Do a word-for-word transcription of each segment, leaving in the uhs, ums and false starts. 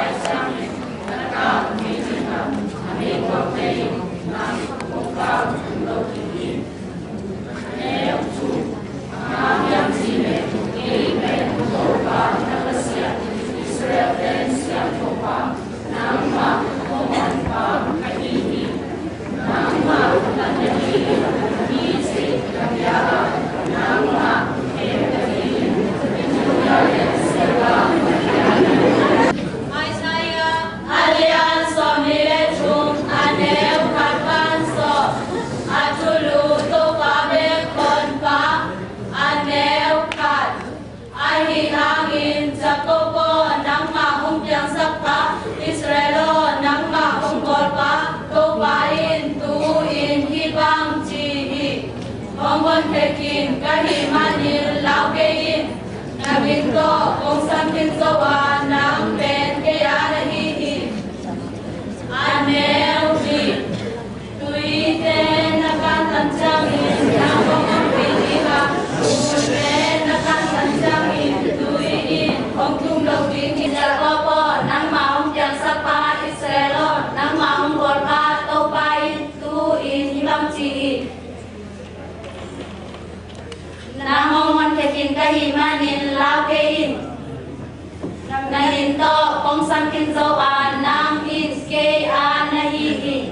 Tekin kahimanin laukein namin ko kung samkin sawa ng ben kaya nahihi anel di tuite nakatanjangin ng mga piliha tuite nakatanjangin tuiin kung tumlawin hinako po ng maong diyang sapa Israelo ng maong gorka taupain tuin hilang cihi Namong kekin kahimanin laukein Nahinto kong samkin zoan Nang iske anahihi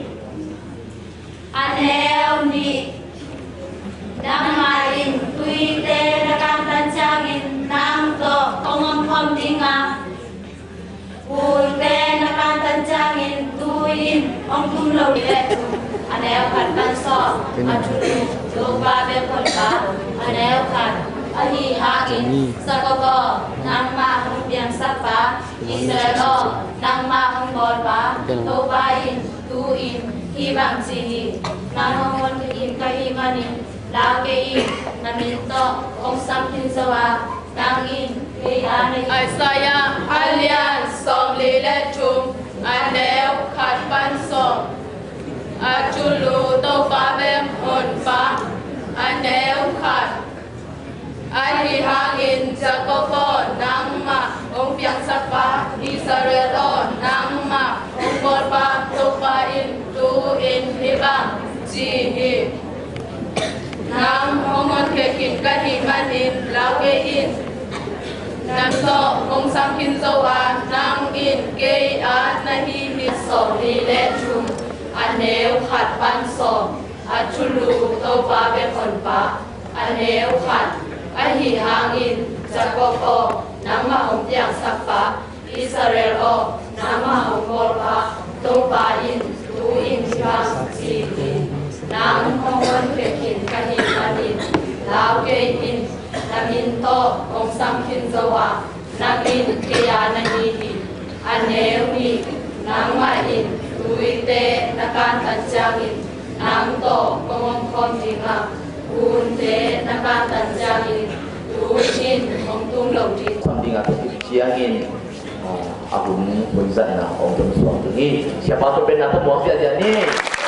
Aneo ni Namain tuite nakantansangin Nang to kongom kom tinga Uite nakantansangin Tuin ong tumlaw Aneo kantanso Atulu lupa bekolpa Aneo kan ahi hagin sakobo nang mahong biang sapa Israelo nang mahong golpa tubain tuin hibang sihi nahongon kain kahimanin lakein naminto kong samkin sawa nangin kayana Isaiah alliance som lilechum Aneo kan panso Atulu topa bem honpa Aneo kan Ay hangin Jacobo nang ma Ong piang sapa Israelo nang ma Ong korpa tupain tuin hibang jihi Nang hongon kekin kahimanin laukein Nang to kong samkin zoa Nang in kay at nahihi so lilechum Aneo kat panso Atulu topa bekonpa Aneo kat Ahi hangin Jacobo nang maong tiang sapa Israelo nang maong golpa tupain tuin hibang jihi nang hongon kekin kahimanin laukein naminto kong samkin zawa namin kaya nahihi anewi nang main tuite nakantansangin nang to kongong kontinga Unde nakatanjangin tuin ong tunglaw din. Sambil aku siangin aku berzana om bersuang tinggi. Siapa tu pernah tu buat dia ni?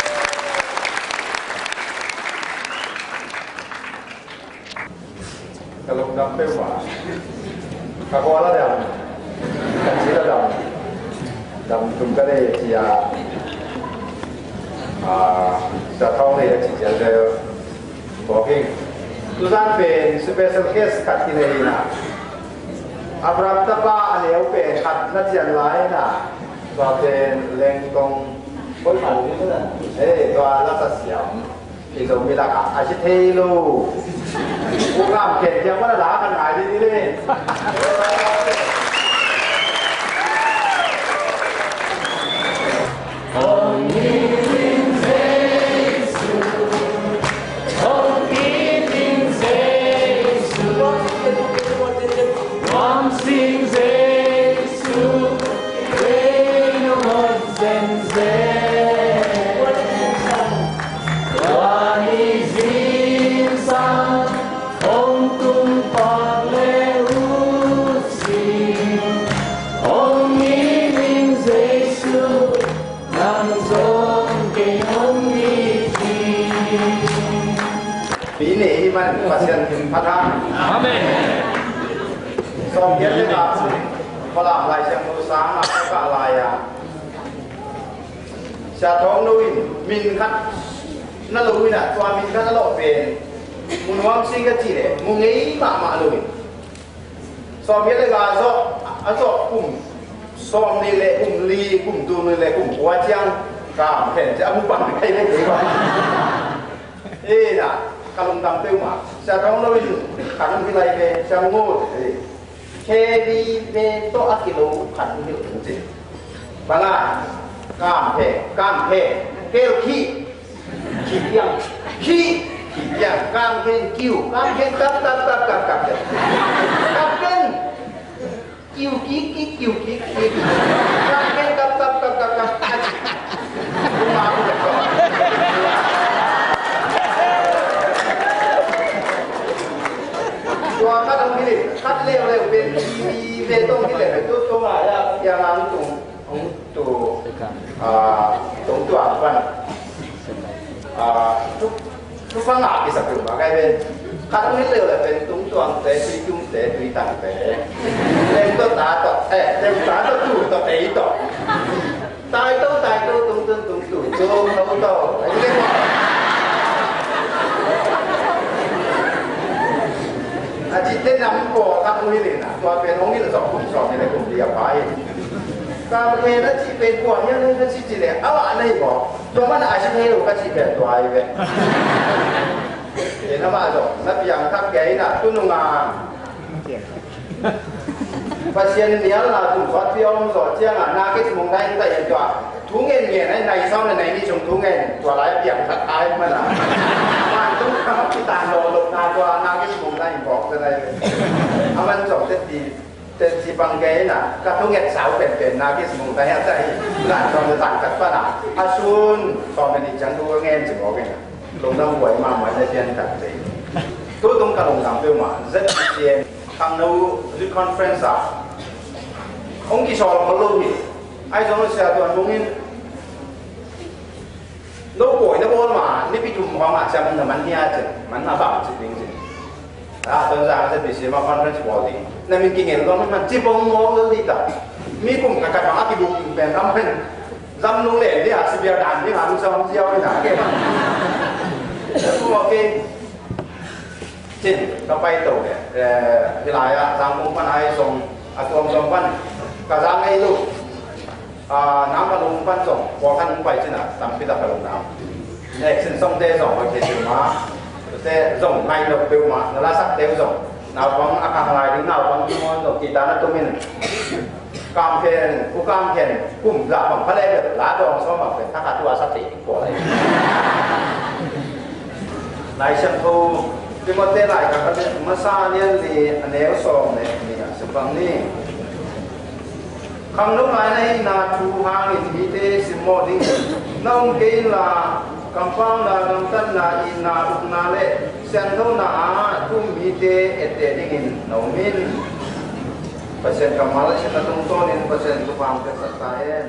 Kalau sampai wah, kalau ada dah, kan sila dah, dah tunggu deh dia ah, dah tahu ni dia dia Booking. Tusan pen special case kat kini na. Abram tapa aneu pen kat na jian lai na. Tua pen leng tong. Koi mau ni tu na. Eh, tua la sa siam. Kita mila ka asyik helu. Bukan ken yang mana lah kan ada ni ni. Ini iman pasien patah. Amin. Som dia lepas, พลามลายเชียงมูสามมาก็ลายอ่ะชาท้องนุ้ยมินคัดนั่นลุยน่ะตัวมินคัดนั่นเราเป็นมุนวางสิ่งก็จีเลยมุงงี้มามาลุยสอบเยอะเลยก็สอบอ่ะสอบกลุ่มสอบนี่เลยกลุ่มลีกลุ่มดูนี่เลยกลุ่มหัวเจียงกามเห็นจะเอาบุบันใครได้ดีกว่าเอ๊ะน่ะกำลังตั้งเป้าหมายชาท้องนุ้ยขันวิไลเปชาโง่เคบีเปโตอักิโลขันวิไลจริงบางอ่ะกามเพกามเพเกลขี้ขี้เพียงขี้ขี้เพียงกามเพกิ้วกามเพกับกับกับกับกับกับเป็นกิ้วกี้กี้กิ้วกี้กี้กามเพกับกับกับกับกับกูมาพูดก่อนตัวคัดตรงนี้เลยคัดเร็วเร็วเป็นมีเป็นตรงนี้เลยตัวตัวอะไรอย่างนั้นตรงตัวอ่าตรงตัวฟันอ่าทุกทุกฟังอ่ะที่สักตัวมาใกล้เป็นคัดตรงนี้เร็วเลยเป็นตรงตัวแต่ตุยจุ่มแต่ตุยตังแต่เล่นตัวตาต่อเอ๊ะเล่นตาต่อตู่ต่อเตยต่อตายตัวตายตัวตรงตรงตรงตู่โจ้เขาต่อไอ้เรื่องอาจิตเต้นน้ำโกคัดตรงนี้เลยนะตัวเป็นองค์นี้เราสอบกลุ่มสอบในกลุ่มเดียวไปการเมืองนั้นที่เป็นพวกนี้นั่นนั่นสิจีเลยเอาอะไรบอกตัวมันอาจจะไม่รู้ก็จีเป็นตัวไอ้เว้ยเห็นไหมจ๊ะนับอย่างทักแก่น่ะตุ้งงาภาษาเนี้ยเราถูกสอนเที่ยวสอนเที่ยงอ่ะนาคิดมองได้แต่ยังตัวทุ่งเงินเงี้ยในในซ้อมในนี้ชมทุ่งเงินตัวไรอย่างทักทายมันล่ะมันต้องทำที่ตาโดนลงนาตัวนาคิดมองได้บอกอะไรเอามันจบเสร็จดีแต่ที่บางแกน่ะก็ต้องเก็บสาวเป็นๆนาคิดมองได้ใจหลานตอนจะต่างกันป่ะน่ะอาชุนตอนเป็นจังดูเงินจะบอกไงลงน้ำหวยมาเหมือนในเชียนตัดสิตัวตรงกับลงน้ำเปรี้ยวมาเจ็ดเชียนทางนู้นคอนเฟรนซ์อ่ะองค์กิจชอลเขาลูกนี่ไอ้จงเสียตัวตรงนี้โลกป่วยนะบอลมานี่พี่จุ่มความอาจจะมันมันเนี่ยจะมันน่าบ้าจริงจริงอ่าตอนนั้นจะไปเสียมาคอนเฟรนซ์บอลดิ้งนั่นมีกิ่งเงินตอนนั้นมันจีบงงเลยดีต่อมีกลุ่มกับการอากิบุกเป็นทำเป็นจำนุ่งเล่นที่อาศิเบียดันที่หาลูกสาวเจ้าไม่ได้แล้วก็โอเคจริงก็ไปตัวเนี่ยเอ่อเวลาอะทางองค์พระนายส่งอาตัวส่งพันกระซังให้ลูกอ่าน้ำกระลุงพันส่งพอพันไปที่น่ะตามพิธีกรรมน้ำเนี่ยสิ่งส่งเตะส่งไปเขียนมาเตะส่งในดอกเบลมาแล้วสักเตะส่งน้ำฟังอาการอะไรถึงน้ำฟังที่มันส่งกีตาร์นั่นตัวมินกามเพนผู้กามเพนกลุ่มหลักของพระเลเดอร์ลาดองซ้อมแบบเป็นทักษะตัวสติกว่าอะไรนายเชมพูที่มาเตะไหลกับมาซาเนี่ยนี่อันนี้ก็ส่งเนี่ยนี่สปังนี่คำนู้นหลายในนาทูหางอินดีเตสิโมดิ้งน้องเกลาคำฟังนาน้ำตันนาอินนาอุกนาเล่เซนโตนาทุ่มมีเตเอเตดิ้งน้องมินpasien kamalas kita tontonin pasien itu paham kesertaan.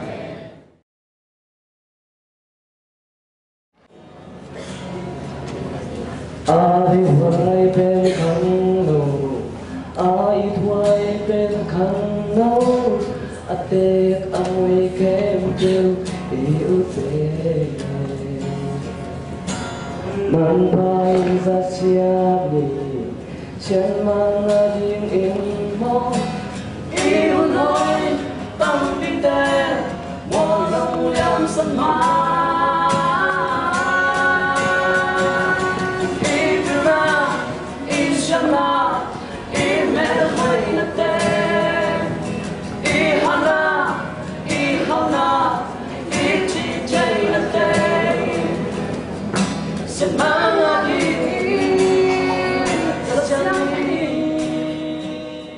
Ai thuai bên khăn nâu, ai thuai bên khăn nâu, a tết ai kem kêu yêu tê. Man bay ra xiêm đi, chân mang riêng in mong yêu nói tâm tinh tế mùa đông liêm sân mai ý từ ra ý chân na ý mẹ đất mây đất tê ý hàn na ý hao na ý chỉ chạy đất tê sân mang đi rất chân đi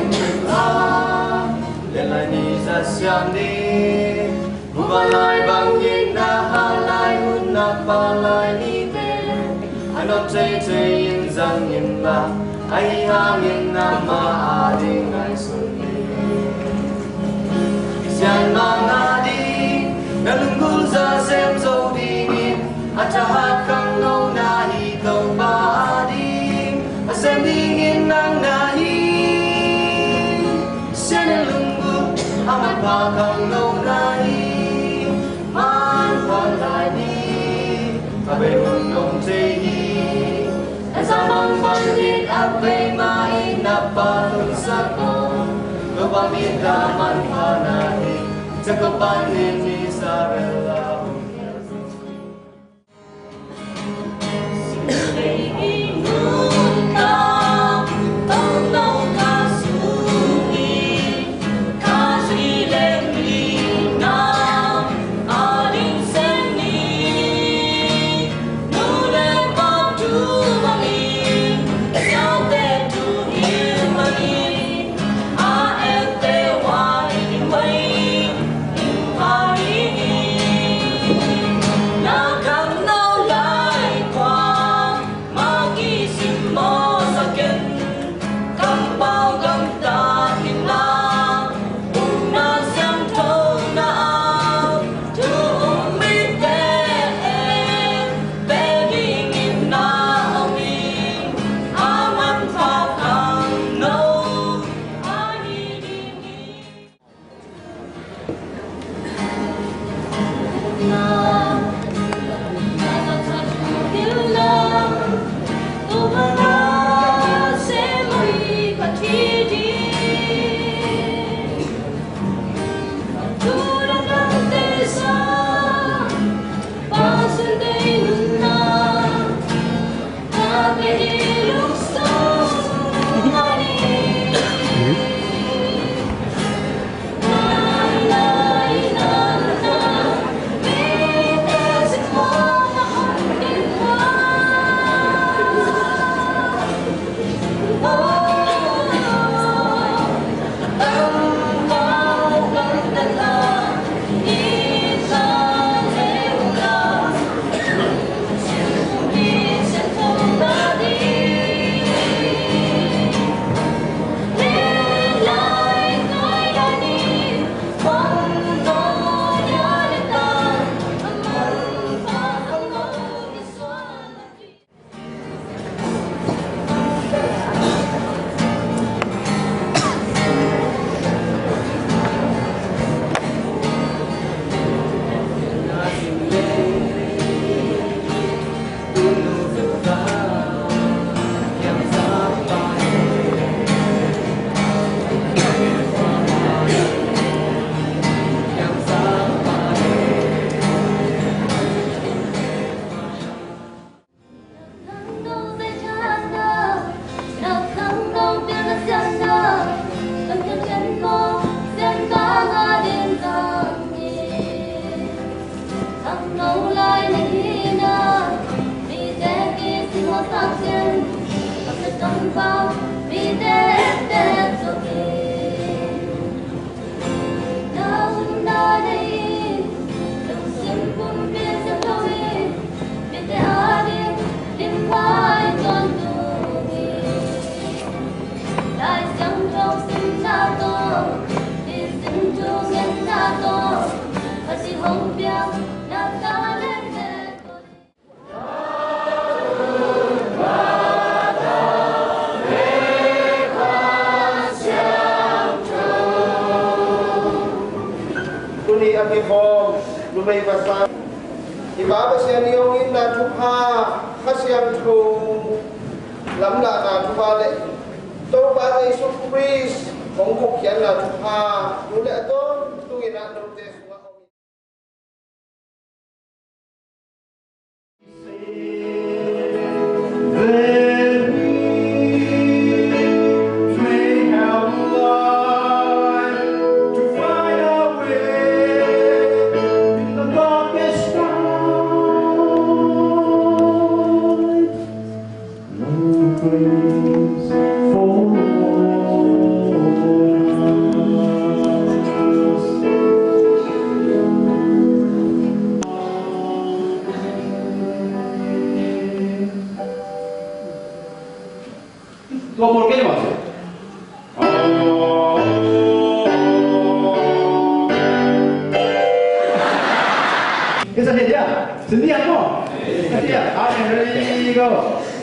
lên lại ni ra xiang đi buba lại bằng nhìn na ha lại hun na pa lại ni về anh nói chơi chơi in rằng in ba ai hang in na ma a đi ngay xuân đi xiang mang a đi na lưng gul ra xem dâu đi in acha hat khang lâu na hi tàu ba a đi a xem đi in nang na hi xiang lưng gul amat pa khang lâu na hi man quan lại đi a bay mừng nông chơi hi sa mang ban dit a bay mai na pa lung sa ko lo ba mi da man pa na hi cha ko pan ni sa rela Lumay basa ibaba siya niyong in na tupa kasyang tu lamla na tupa le to ba ay surprise kung kukyan na tupa mula ito tuwin na nung test For Yeah, ready, go.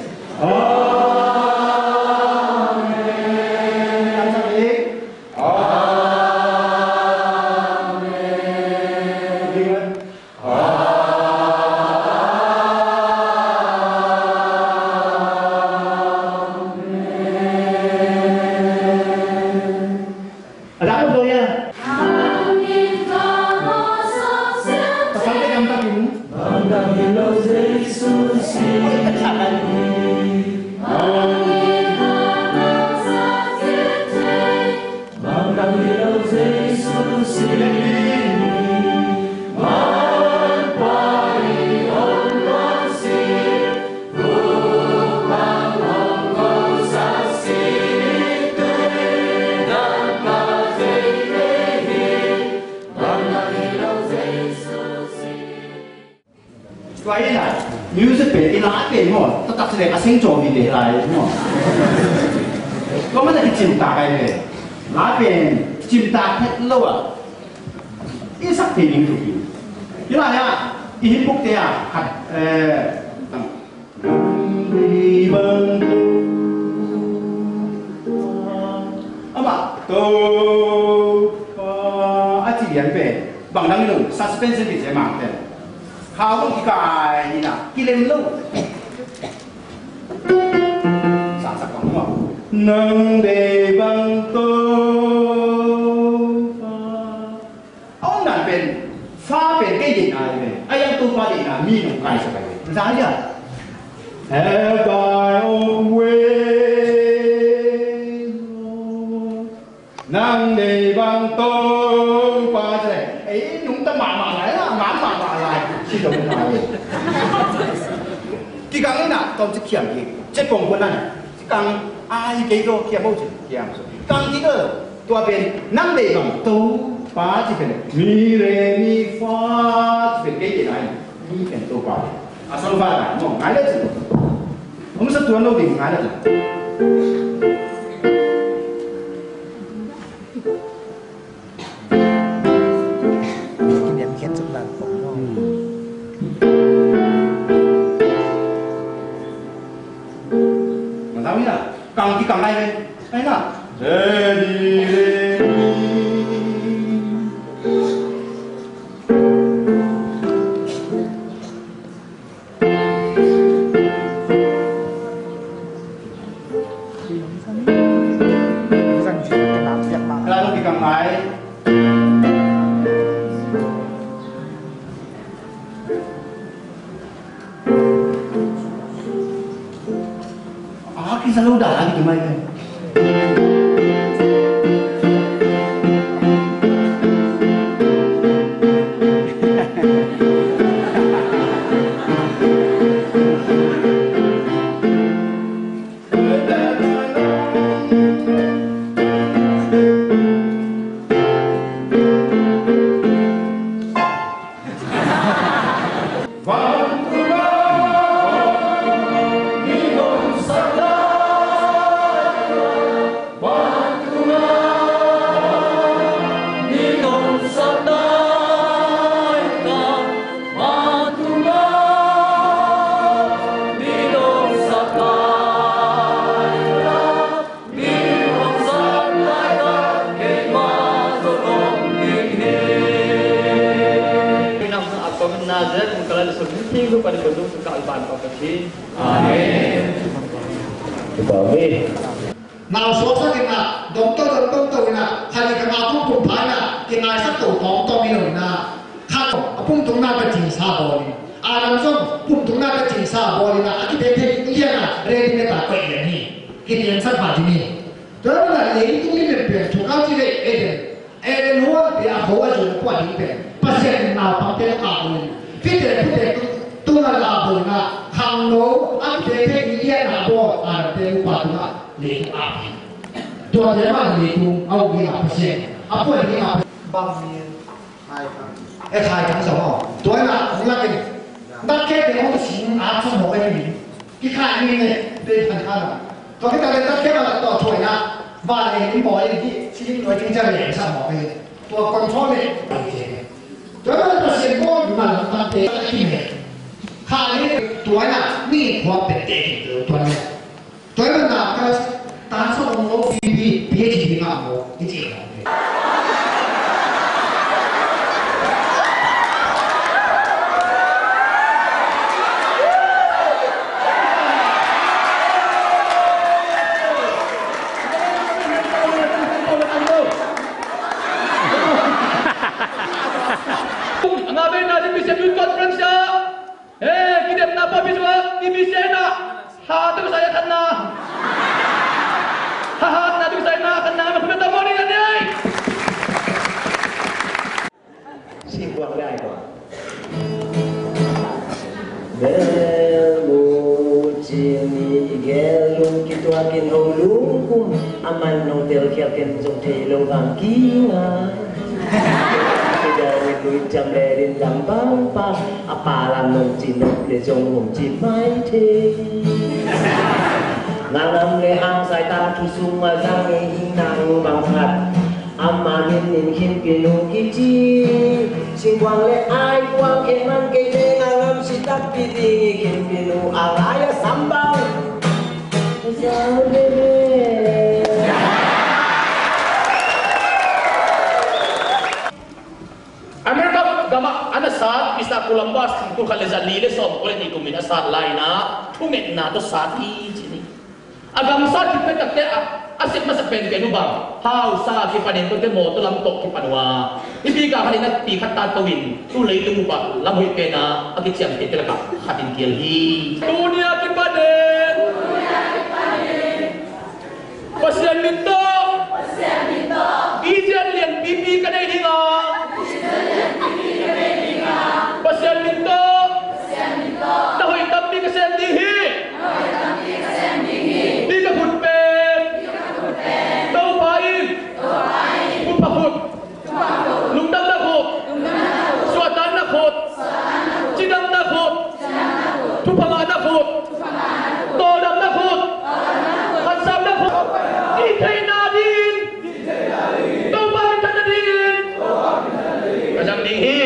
Vậy là music về cái lá về mà tất cả sẽ là sinh trộn về lại mà có mấy cái chim ta cái này lá về chim ta hết lâu à ít sắc thì những thứ gì như là nha ít bút thế à hạt đi bằng à mà tôi à chỉ nhận về bằng năng lượng suspension thì sẽ mang về hào không cái cái gì nào cái lên lâu sáng sắc không đúng không nâng đề bằng tô ông đàn bên pha bên cái gì này về ai yang tô pha gì nào mi nông cái sao vậy giá chưa em bài ông quê nâng đề bằng tô pha gì ấy chúng ta mà mà lại là mà mà mà lại chỉ được cái này cái cái này là tôi chỉ kiểm gì chỉ công quân này chỉ càng ai cái đó kiểm bao nhiêu kiểm số càng cái đó tôi bên năm đề bằng tô pha chỉ bên mi re mi fa chỉ bên cái gì này mi bên tô pha à sao pha này không ngay đấy chứ ông sẽ tuân đâu thì ngay đấy chứ càng cái càng này đây đấy là ready lalu cái càng này cái selalu dah lagi gimana? pada gedung kekalban Kopesi. Amin. Amin. Nào số thoát thì là đống tôi đống tôi tôi là hay là cái nào cũng cùng phải là cái ngày sắp tổ phóng to mi rồi là khác ở phun tung na cái chỉ sa bò đi à làm xong phun tung na cái chỉ sa bò đi là cái thế thế cái gì là ready để ta quậy vậy nhỉ cái tiền sắp phải đi đó là lấy cái cái việc việc chủ cao chỉ để em em nói thì à bố ở chỗ quản lý về bác sĩ nào bằng tiền cả rồi cái tiền cái tiền tôi là làm rồi là hàng nấu ăn thế thế cái gì là bò à tiền quản lý lấy ápตัวเจ้าบ้านเลยกูเอาเงินมาเสียเอาพวกนี้มาบังเงินไอ้ไอ้ทายทั้งสองตัวน่ะของนักเก็ตนักเก็ตเป็นคนสิงอาชมหัวไอ้นี่ที่ข้านี่เนี่ยเป็นพันข้าน่ะตัวที่ตอนนักเก็ตมาต่อช่วยนะบ้านเองที่บ่อยที่ที่หน่วยที่จะเหลี่ยมสมองไปตัวคอนโทรลเนี่ยตัวนั้นตัวเสียงก้อนมันตั้งแต่ที่เนี่ยข้านี้ตัวน่ะนี่ความเป็นเด็กตัวนี้ตัวมันน่ะก็ตาส่งโมบีบีบีจีบีมาโมจริงๆ Ngapain nanti bisa buat conference ya? Eh, kita kenapa bisa di bisa nak? Hati saya kena. Haha, nanti saya nak kena. Aku minta mohon ini ni. Singkuang dah itu. Belujini gelung kitu akin hulungkum aman notel kiaken jong telo bangkingan. Dari duit jam dari lambang pa apalan nong cinok le jong hong chin mai the nganam le ang sai ta thu sung ma jang e hing nang bang hat amanin nin hin pinu kichi sing quang le ai quang ke man ke le nganam si tak pi ding hin pinu alaya sambang sao le Amerika gama ana saat bisa pulang bas tu kalau jadi le sob oleh ni kumina saat lain na tumet na tu saat ini jadi agam saat kita kata asyik masa pen pen ubang how saat kita nih tu ke motor lam tok kita dua ibi ka hari na ti kata tawin tu lay tu ubang lam hui pena akit siam kita leka hatin kiel hi dunia kita deh pasien minto pasien minto ijan lian bibi kadai hinga pasien minto pasien minto tahoy tapi kasem dihi tahoy tapi kasem dihi di ka putpen di ka putpen tau pain tau pain pupahut pupahut lungdang nakut lungdang nakut suatan nakut suatan nakut cidang nakut cidang nakut tupanga nakut tupanga nakut todam nakut todam nakut hansam nakut itay nadin itay nadin tau pain tanadin tau pain tanadin kasem dihi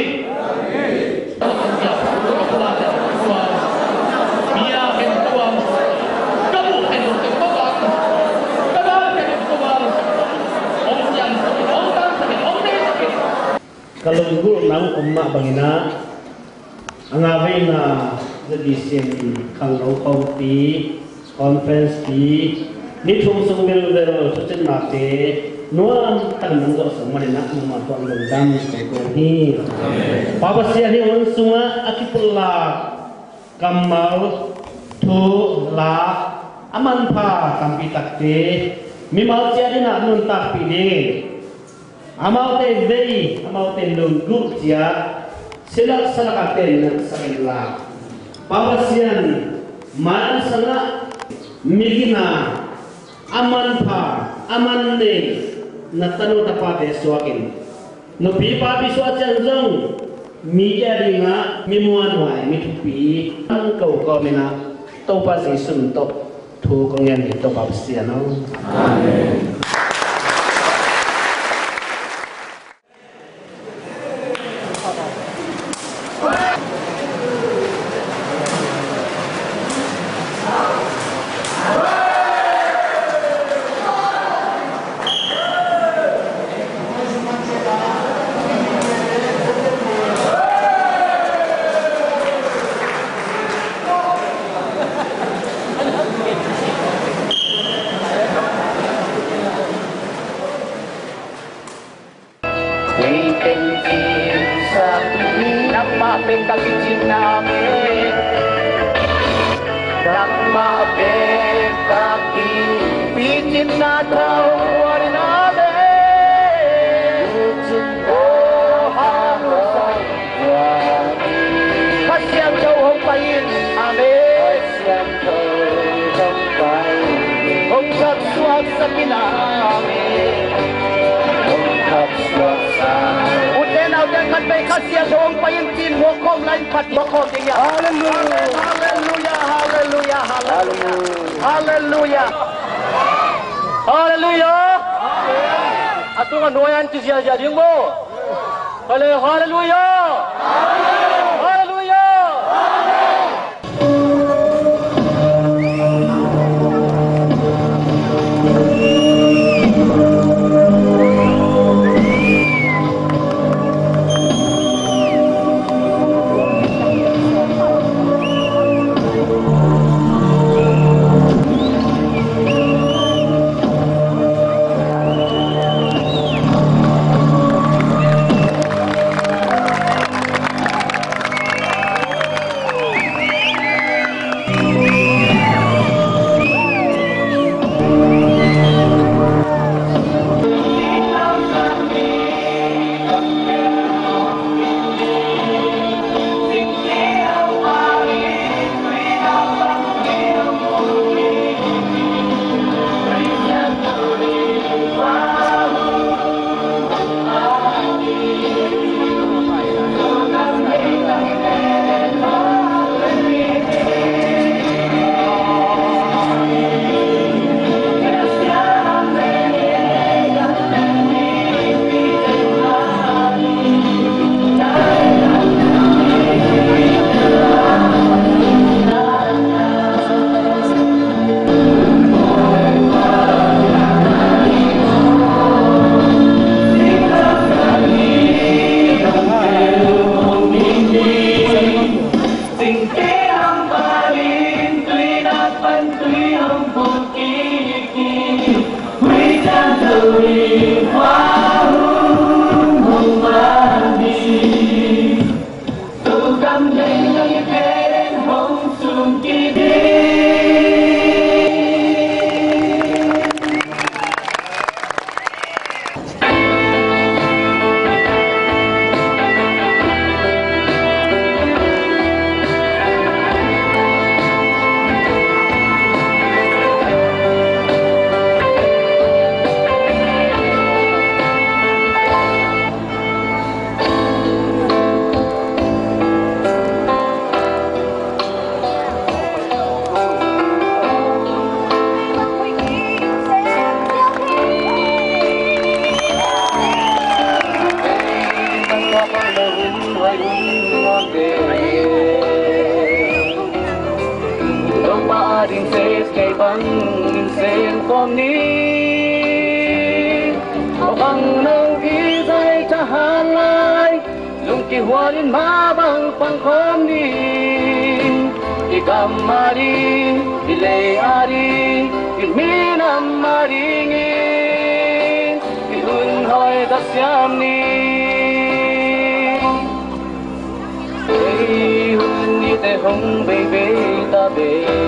Kalau guru nang umma bangina angawai na jadi sen kalau kau ti conference ti ni thum sung bel bel sucen nate nuan kan nanggo semua nak umma tuan dam ko ni baba sia ni un sunga akipula kamal tu la aman pa kampi takte mimal sia ni nak nun tak pilih amal te vei amal te lunggu dia selak selak aten sakila pawasian man sana migina aman pa aman ne natanu tapate suakin no pi pa bi suacan jong mi eringa mi muan wai mi tupi ang kau ko mena to pa si sun to thu ko ngen to pawasian no amen. Haleluya. Haleluya. Atungan noyan tu sia jadi mo. Haleluya. Haleluya. khom ni o bang nong i dai cha han lai lung ki huarin ma bang pang khom ni i kam mari i le ari i minam mari ngi i hun hoi da siam ni ei hun ni te hong be be ta be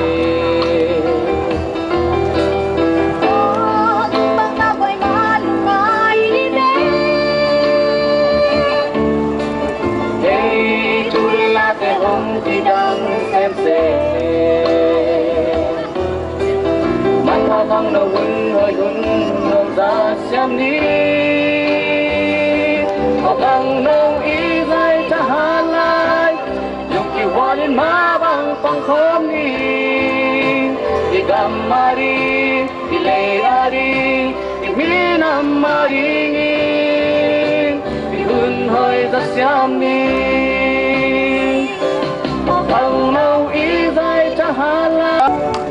thăng nâu hun hơi hun nông ra xem đi họ thăng nâu ý dây cha han lai dùng kỳ hoa đến má bằng phong khóm đi đi gam ma đi đi lê ra đi đi mi nam ma đi đi hun hơi ra xem đi họ thăng nâu ý dây cha han lai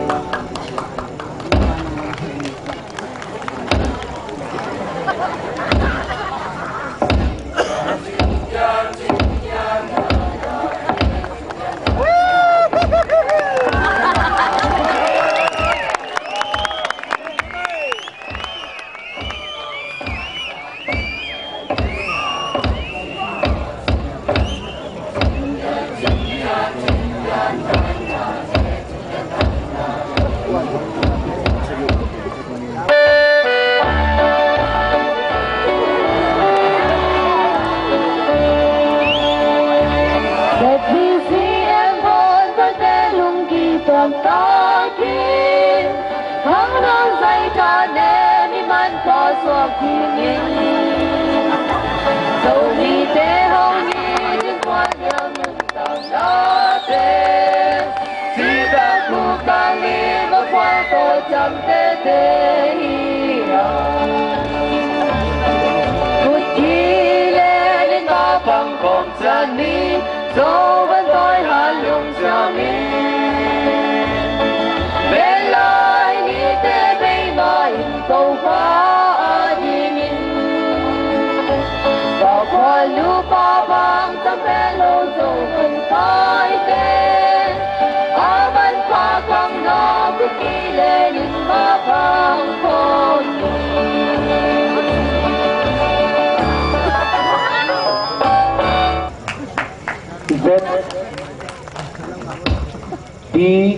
Z D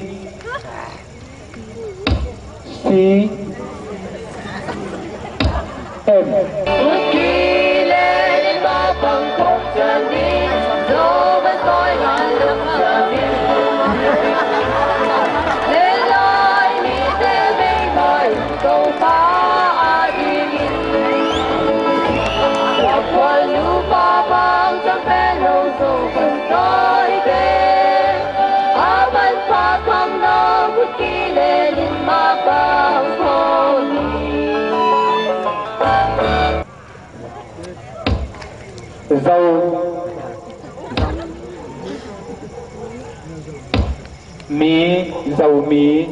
C M dâu mí dầu mí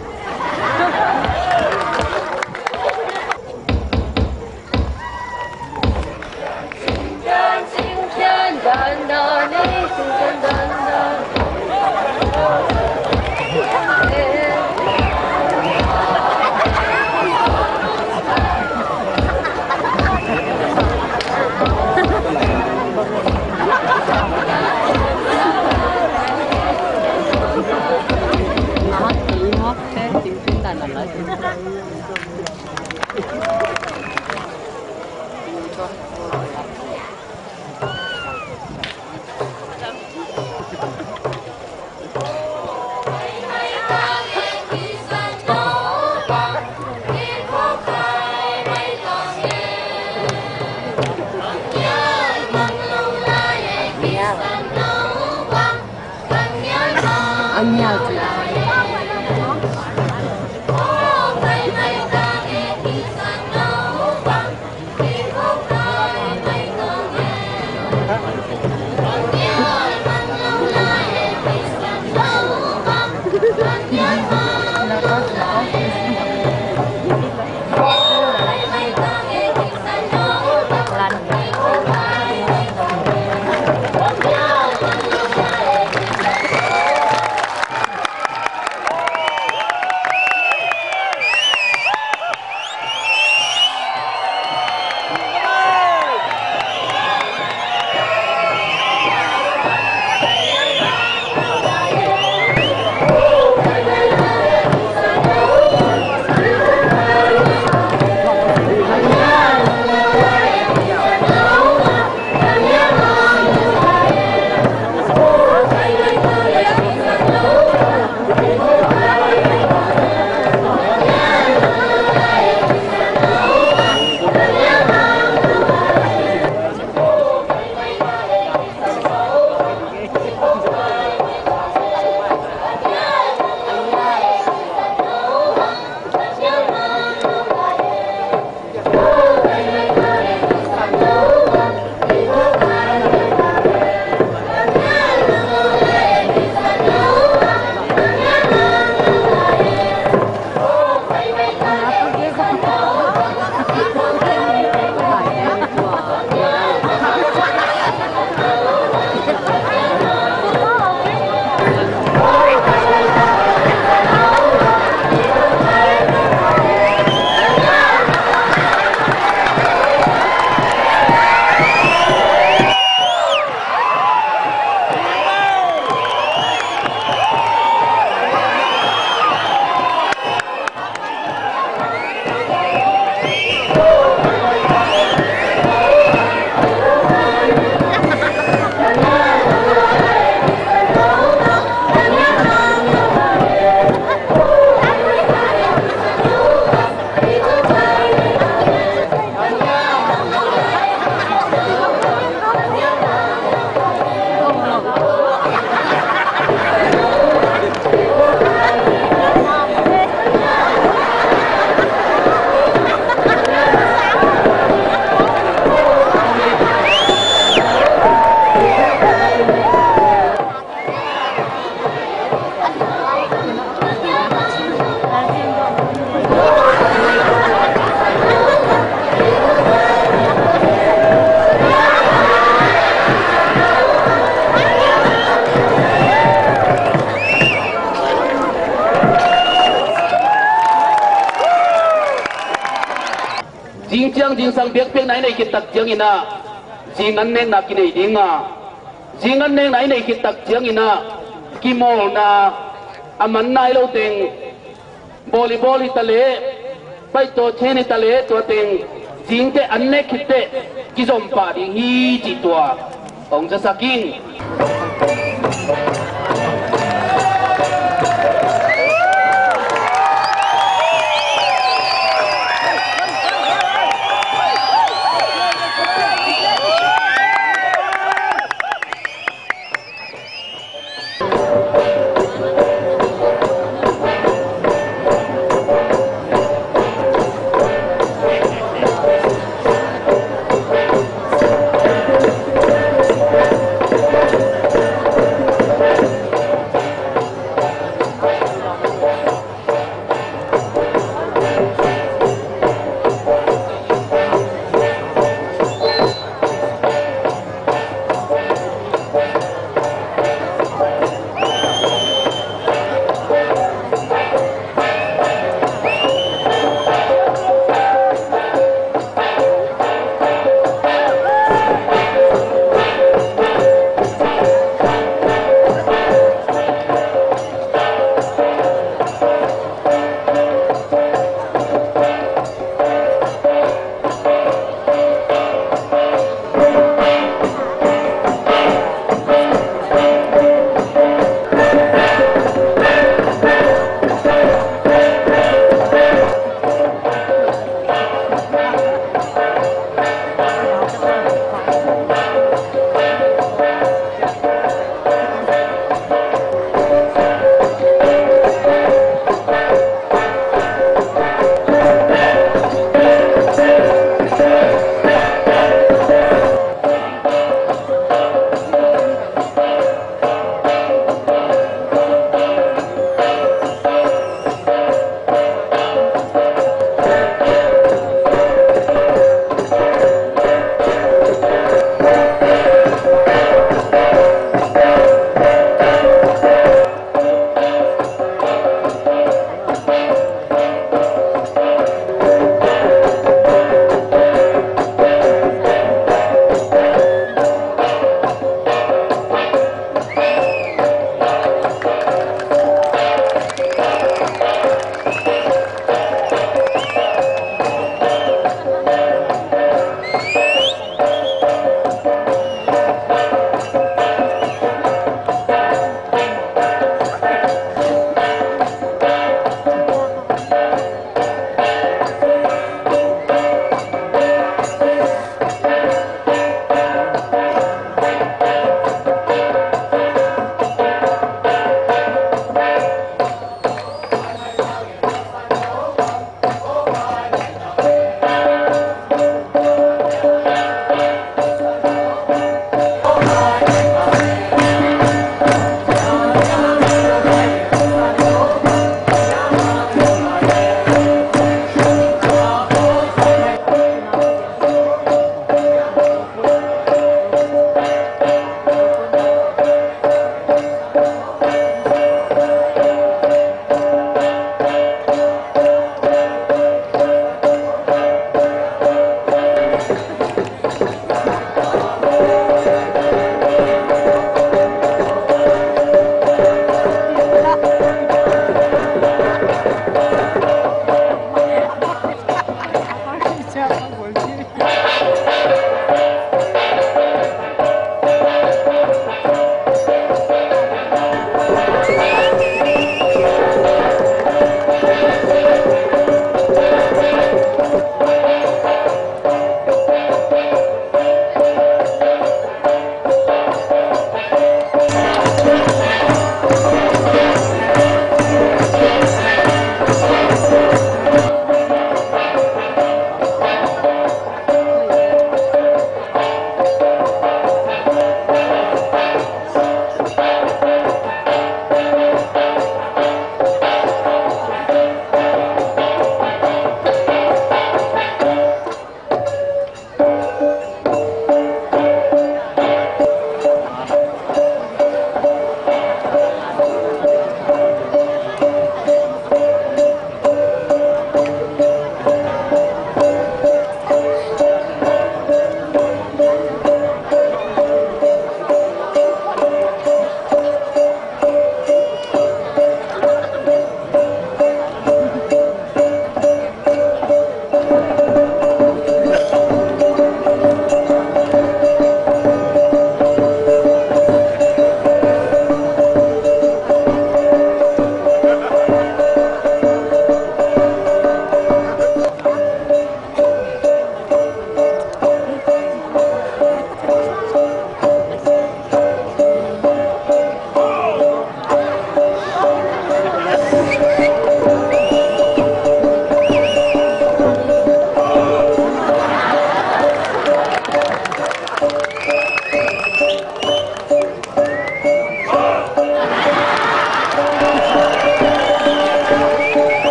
anh nhà chị jing sang biak pek nai nei kit tak chiang ina jing an neng na ki nei dinga jing an neng nai nei kit tak chiang ina ki mol na aman nai lo teng volleyball hi tale pai to chen hi tale to teng jing te an ne khit te ki zom pa ding hi chi tua ong ja saking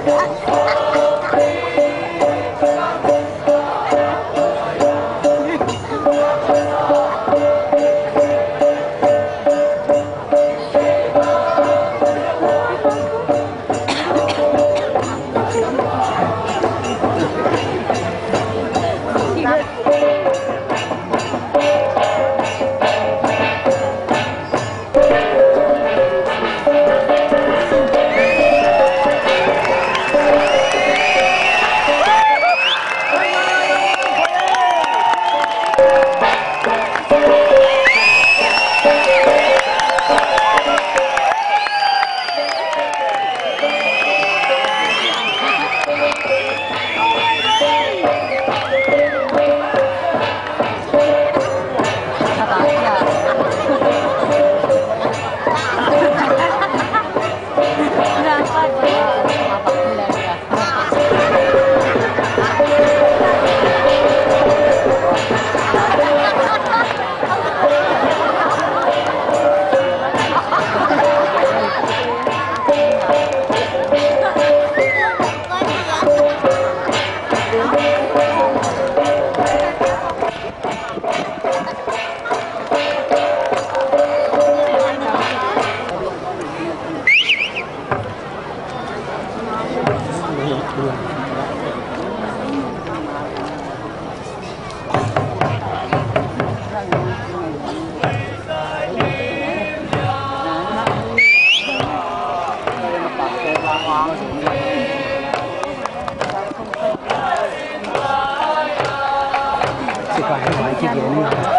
Chị phải hỏi chị kia